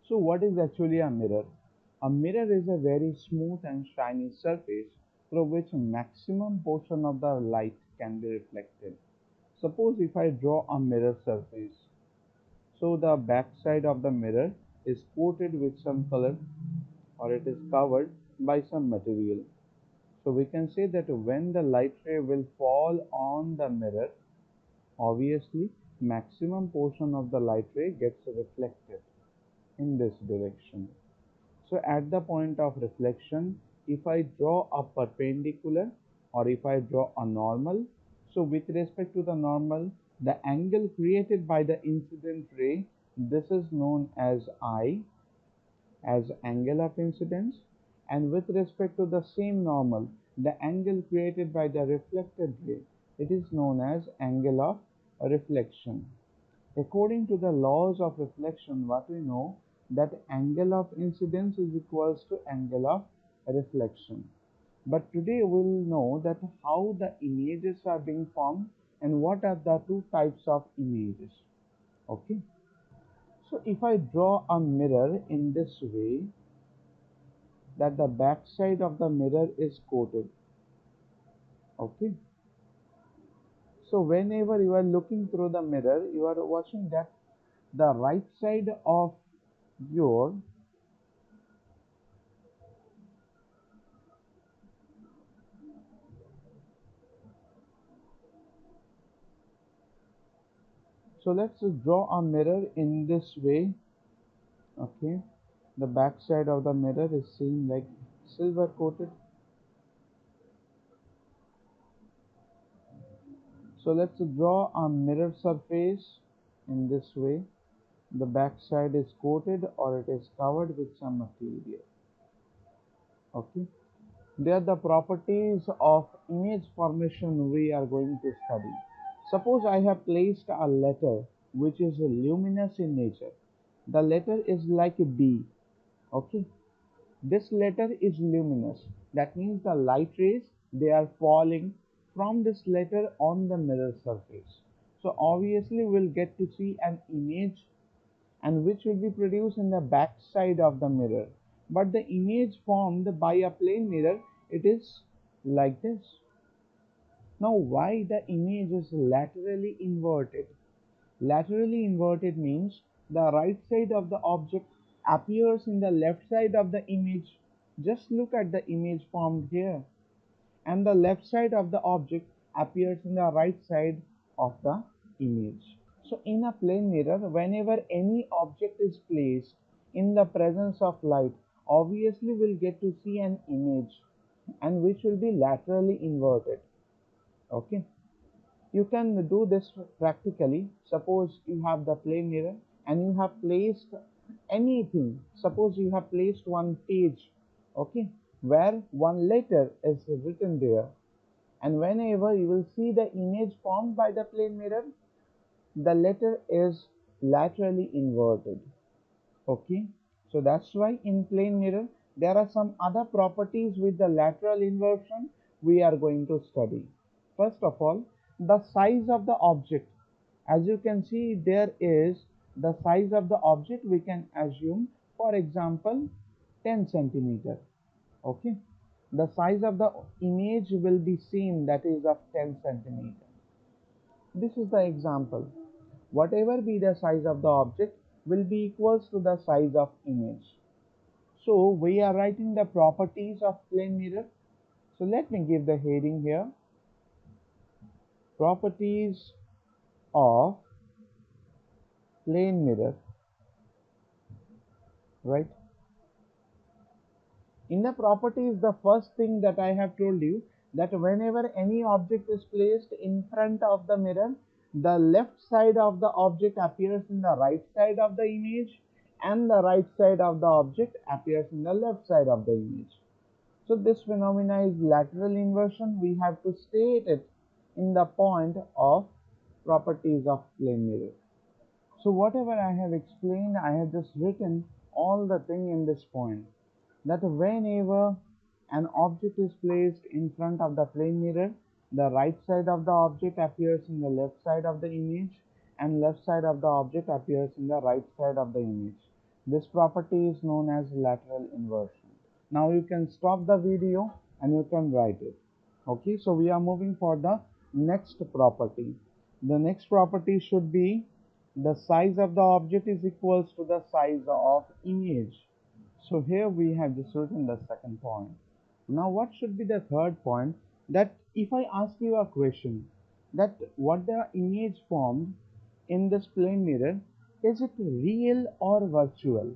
So what is actually a mirror? A mirror is a very smooth and shiny surface through which a maximum portion of the light can be reflected. Suppose if I draw a mirror surface, so the back side of the mirror is coated with some color or it is covered by some material. So we can say that when the light ray will fall on the mirror, obviously maximum portion of the light ray gets reflected in this direction. So at the point of reflection, if I draw a perpendicular or if I draw a normal, so with respect to the normal, the angle created by the incident ray, this is known as I, as angle of incidence, and with respect to the same normal, the angle created by the reflected ray, it is known as angle of reflection. According to the laws of reflection, what we know, that angle of incidence is equals to angle of reflection. But today we'll know that how the images are being formed and what are the two types of images. Okay. So if I draw a mirror in this way, that the back side of the mirror is coated. Okay. So whenever you are looking through the mirror, you are watching that the right side of your, so let's draw a mirror in this way. Okay. The back side of the mirror is seen like silver coated. So let's draw a mirror surface in this way. The back side is coated or it is covered with some material. Okay. They are the properties of image formation we are going to study. Suppose I have placed a letter which is luminous in nature. The letter is like a B. Okay. This letter is luminous. That means the light rays, they are falling from this letter on the mirror surface. So obviously we'll get to see an image and which will be produced in the back side of the mirror. But the image formed by a plane mirror, it is like this. Now why the image is laterally inverted? Laterally inverted means the right side of the object appears in the left side of the image. Just look at the image formed here. And the left side of the object appears in the right side of the image. So in a plane mirror, whenever any object is placed in the presence of light, obviously we'll get to see an image and which will be laterally inverted. Okay. You can do this practically. Suppose you have the plane mirror and you have placed anything. Suppose you have placed one page, okay, where one letter is written there. And whenever you will see the image formed by the plane mirror, the letter is laterally inverted. Okay, so that's why in plane mirror there are some other properties with the lateral inversion we are going to study. First of all, the size of the object. As you can see, there is the size of the object we can assume, for example, 10 centimeter. Okay, the size of the image will be seen, that is of 10 centimeter. This is the example. Whatever be the size of the object will be equals to the size of image. So we are writing the properties of plane mirror. So let me give the heading here. Properties of plane mirror, right? In the properties, the first thing that I have told you, that whenever any object is placed in front of the mirror, the left side of the object appears in the right side of the image and the right side of the object appears in the left side of the image. So this phenomena is lateral inversion. We have to state it in the point of properties of plane mirror. So whatever I have explained, I have just written all the thing in this point, that whenever an object is placed in front of the plane mirror, the right side of the object appears in the left side of the image and left side of the object appears in the right side of the image. This property is known as lateral inversion. Now you can stop the video and you can write it. Okay, so we are moving for the next property. The next property should be the size of the object is equals to the size of image. So here we have just written the second point. Now what should be the third point? That if I ask you a question, that what the image formed in this plane mirror, is it real or virtual?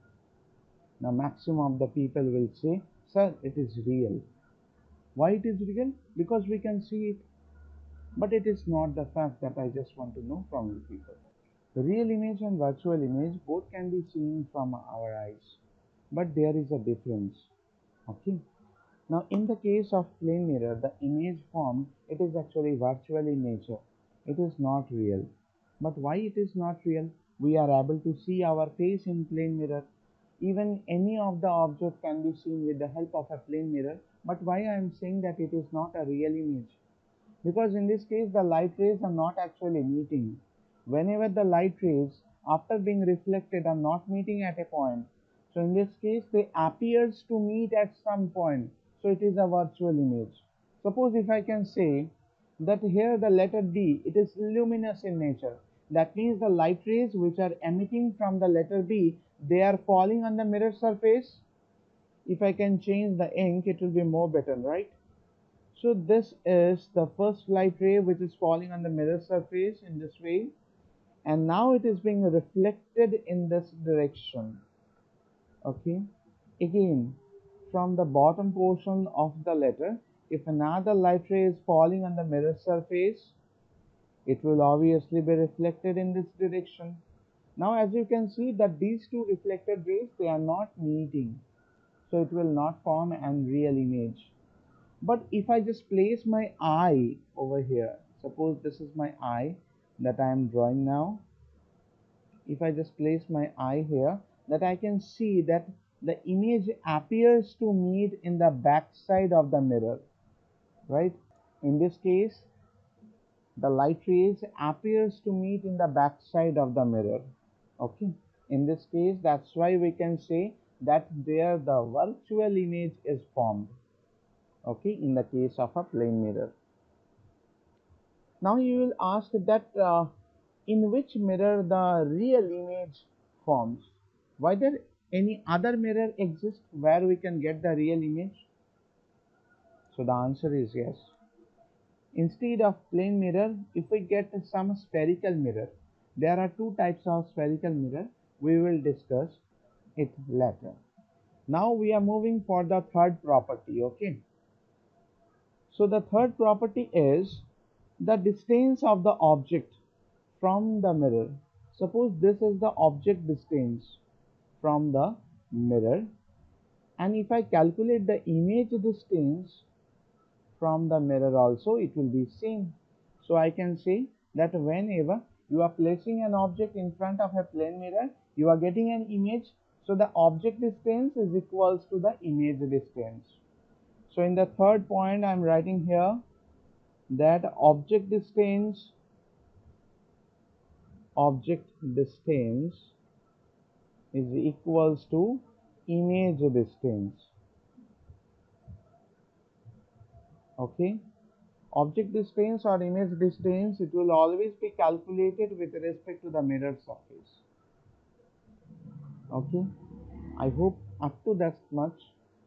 Now maximum of the people will say, sir, it is real. Why it is real? Because we can see it. But it is not the fact that I just want to know from you people. The real image and virtual image both can be seen from our eyes. But there is a difference. Okay. Now in the case of plane mirror, the image formed, it is actually virtual in nature. It is not real. But why it is not real? We are able to see our face in plane mirror. Even any of the object can be seen with the help of a plane mirror. But why I am saying that it is not a real image? Because in this case the light rays are not actually meeting. Whenever the light rays after being reflected are not meeting at a point, so in this case they appears to meet at some point, so it is a virtual image. Suppose if I can say that here the letter D, it is luminous in nature, that means the light rays which are emitting from the letter B, they are falling on the mirror surface. If I can change the ink, it will be more better, right? So this is the first light ray which is falling on the mirror surface in this way, and now it is being reflected in this direction. Okay, again from the bottom portion of the letter, if another light ray is falling on the mirror surface, it will obviously be reflected in this direction. Now as you can see that these two reflected rays, they are not meeting, so it will not form a real image. But if I just place my eye over here, suppose this is my eye that I am drawing now. If I just place my eye here, that I can see that the image appears to meet in the back side of the mirror, right? In this case, the light rays appears to meet in the back side of the mirror. Okay. In this case, that's why we can say that there the virtual image is formed. Okay, in the case of a plane mirror. Now you will ask that in which mirror the real image forms. Whether any other mirror exists where we can get the real image? So the answer is yes. Instead of plane mirror, if we get some spherical mirror, there are two types of spherical mirror. We will discuss it later. Now we are moving for the third property. Okay. So the third property is the distance of the object from the mirror. Suppose this is the object distance from the mirror, and if I calculate the image distance from the mirror also, it will be same. So I can say that whenever you are placing an object in front of a plane mirror, you are getting an image, so the object distance is equals to the image distance. So in the third point I am writing here that object distance is equals to image distance. Okay, object distance or image distance, it will always be calculated with respect to the mirror surface. Okay, I hope up to that much.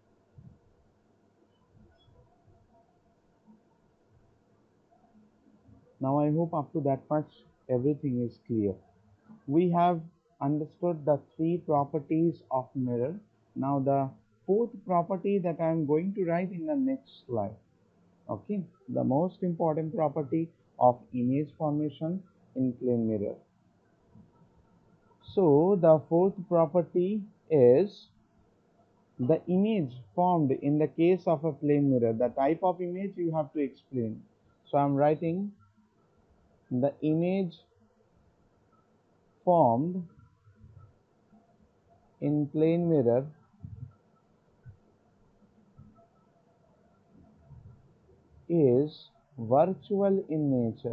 Now I hope up to that much everything is clear. We have understood the three properties of mirror. Now the fourth property that I am going to write in the next slide. Okay, the most important property of image formation in plane mirror. So the fourth property is the image formed in the case of a plane mirror. The type of image you have to explain. So I am writing the image formed in plane mirror is virtual in nature.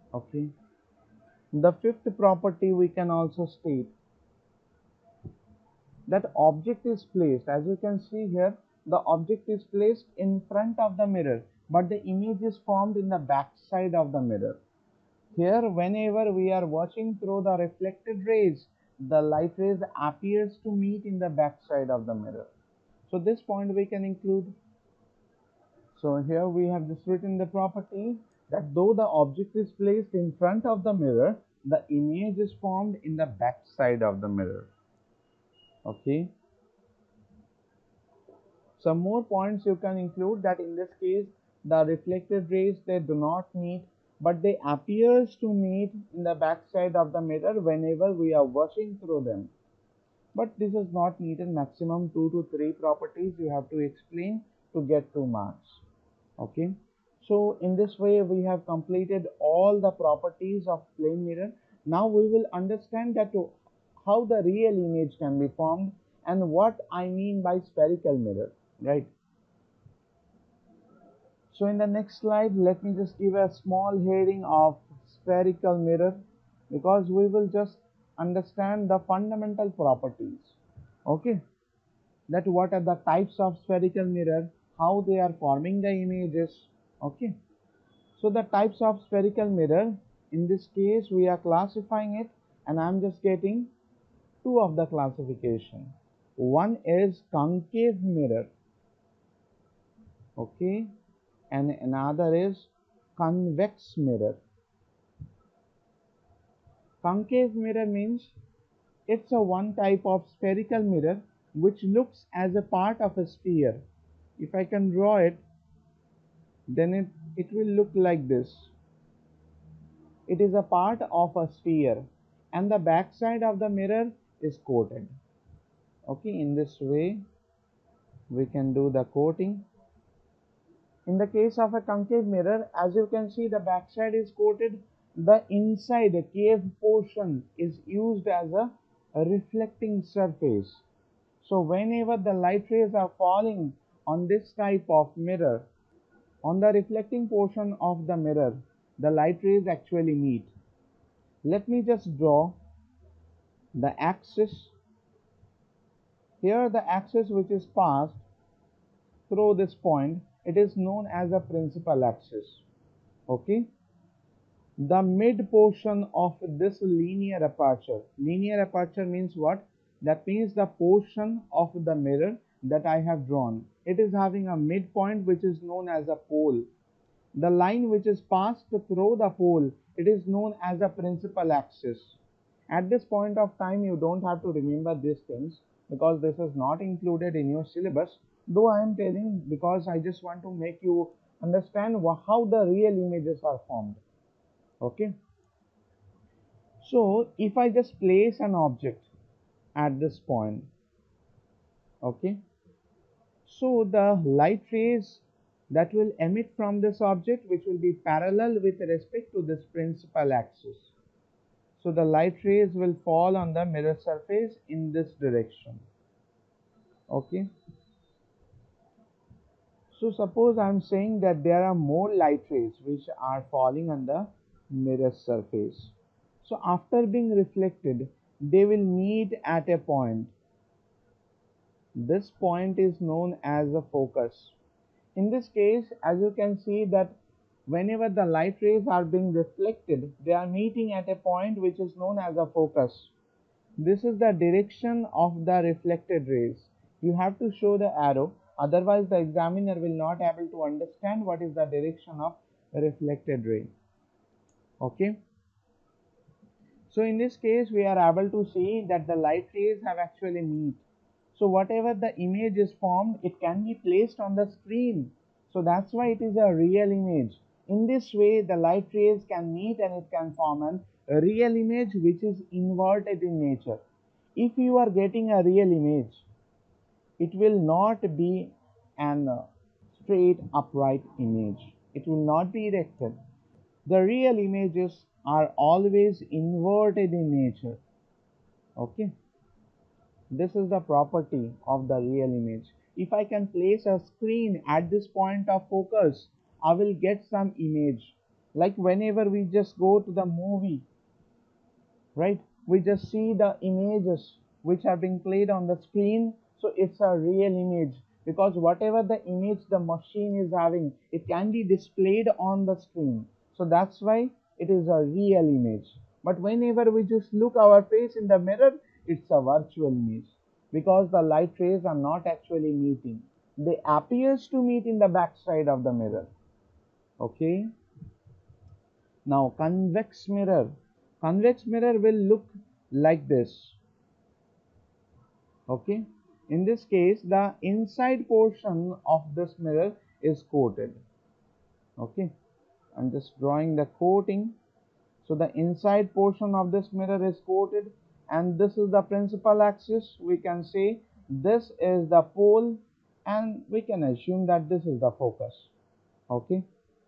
Okay. The fifth property we can also state that object is placed, as you can see here, the object is placed in front of the mirror, but the image is formed in the back side of the mirror. Here, whenever we are watching through the reflected rays, the light rays appears to meet in the back side of the mirror. So this point we can include. So here we have just written the property that though the object is placed in front of the mirror, the image is formed in the back side of the mirror. Okay. Some more points you can include that in this case the reflected rays they do not meet, but they appears to meet in the back side of the mirror whenever we are watching through them. But this is not needed. Maximum 2 to 3 properties you have to explain to get 2 marks. Okay. So in this way we have completed all the properties of plane mirror. Now we will understand that how the real image can be formed and what I mean by spherical mirror, right? So in the next slide, let me just give a small heading of spherical mirror because we will just understand the fundamental properties. Okay, that what are the types of spherical mirror, how they are forming the images. Okay, so the types of spherical mirror, in this case we are classifying it, and I'm just getting two of the classification. One is concave mirror, okay, and another is convex mirror. Concave mirror means it's a one type of spherical mirror which looks as a part of a sphere. If I can draw it, then it will look like this. It is a part of a sphere and the back side of the mirror is coated. Okay, in this way we can do the coating. In the case of a concave mirror, as you can see, the backside is coated. The inside, the cave portion is used as a reflecting surface. So whenever the light rays are falling on this type of mirror, on the reflecting portion of the mirror, the light rays actually meet. Let me just draw the axis. Here the axis which is passed through this point, it is known as a principal axis. Okay. The mid portion of this linear aperture means what? That means the portion of the mirror that I have drawn, it is having a midpoint which is known as a pole. The line which is passed through the pole, it is known as a principal axis. At this point of time you don't have to remember these things because this is not included in your syllabus, though I am telling because I just want to make you understand how the real images are formed. Okay, so if I just place an object at this point, okay, so the light rays that will emit from this object which will be parallel with respect to this principal axis, so the light rays will fall on the mirror surface in this direction. Okay, so suppose I am saying that there are more light rays which are falling on the mirror surface, so after being reflected they will meet at a point. This point is known as a focus. In this case, as you can see that whenever the light rays are being reflected, they are meeting at a point which is known as a focus. This is the direction of the reflected rays. You have to show the arrow, otherwise the examiner will not able to understand what is the direction of reflected ray. Okay. So in this case, we are able to see that the light rays have actually meet. So whatever the image is formed, it can be placed on the screen. So that's why it is a real image. In this way, the light rays can meet and it can form a real image which is inverted in nature. If you are getting a real image, it will not be an straight upright image. It will not be erected. The real images are always inverted in nature. Okay, this is the property of the real image. If I can place a screen at this point of focus, I will get some image. Like whenever we just go to the movie, right, we just see the images which are being played on the screen, so it's a real image, because whatever the image the machine is having, it can be displayed on the screen, so that's why it is a real image. But whenever we just look our face in the mirror, it's a virtual image, because the light rays are not actually meeting, they appears to meet in the back side of the mirror. Okay. Now convex mirror. Convex mirror will look like this. Okay. In this case, the inside portion of this mirror is coated. Okay. I'm just drawing the coating. So the inside portion of this mirror is coated, and this is the principal axis. We can say this is the pole, and we can assume that this is the focus. Okay.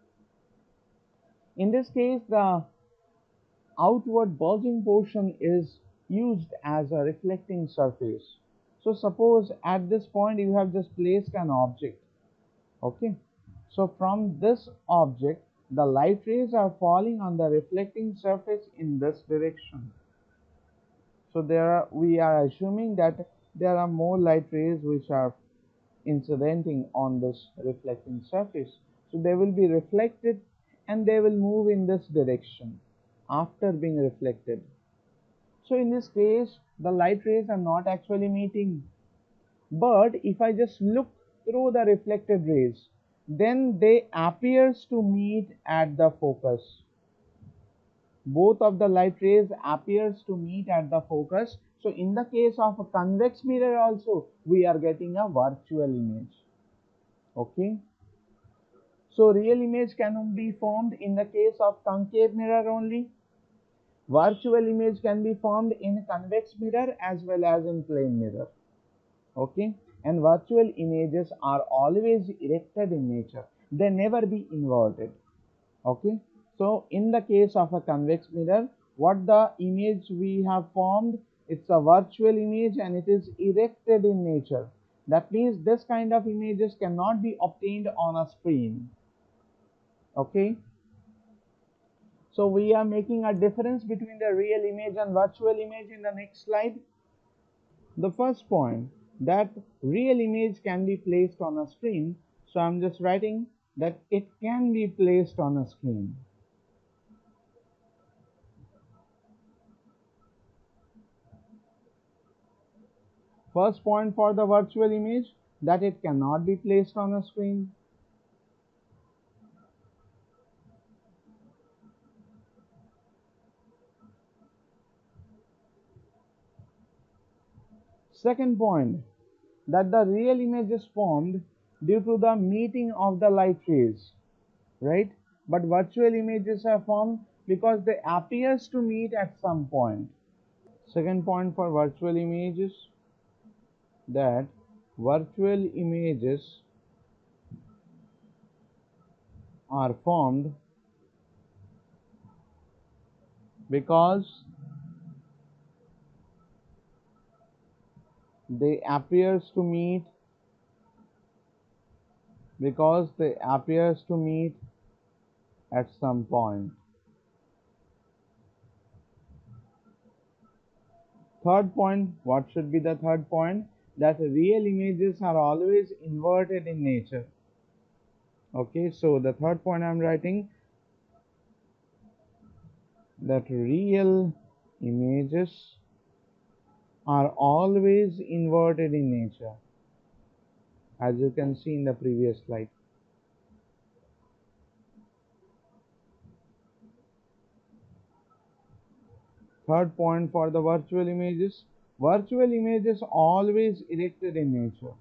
In this case, the outward bulging portion is used as a reflecting surface. So suppose at this point you have just placed an object. Okay. So from this object, the light rays are falling on the reflecting surface in this direction. So we are assuming that there are more light rays which are incidenting on this reflecting surface. So they will be reflected and they will move in this direction after being reflected. So in this case, the light rays are not actually meeting. But if I just look through the reflected rays, then they appears to meet at the focus. Both of the light rays appears to meet at the focus. So in the case of a convex mirror also, we are getting a virtual image. Okay. So real image can be formed in the case of concave mirror only. Virtual image can be formed in convex mirror as well as in plane mirror. Okay. And virtual images are always erected in nature, they never be inverted. Okay. So in the case of a convex mirror, what the image we have formed, it's a virtual image and it is erected in nature. That means this kind of images cannot be obtained on a screen. Okay. So we are making a difference between the real image and virtual image in the next slide. The first point, that real image can be placed on a screen. So I'm just writing that it can be placed on a screen. First point for the virtual image, that it cannot be placed on a screen. Second point, that the real image is formed due to the meeting of the light rays, right? But virtual images are formed because they appears to meet at some point. Second point for virtual images, that virtual images are formed because they appears to meet at some point. Third point, what should be the third point? That real images are always inverted in nature. Okay, so the third point I'm writing, that real images are always inverted in nature, as you can see in the previous slide. Third point for the virtual images always erected in nature.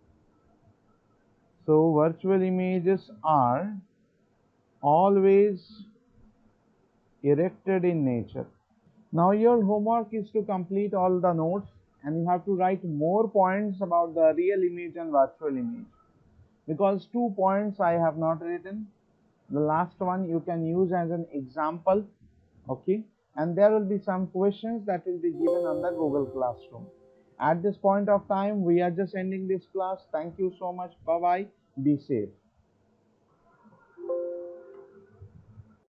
So virtual images are always erected in nature. Now your homework is to complete all the notes, and you have to write more points about the real image and virtual image, because 2 points I have not written. The last one you can use as an example. Okay. And there will be some questions that will be given on the Google Classroom. At this point of time, we are just ending this class. Thank you so much. Bye bye. Be safe.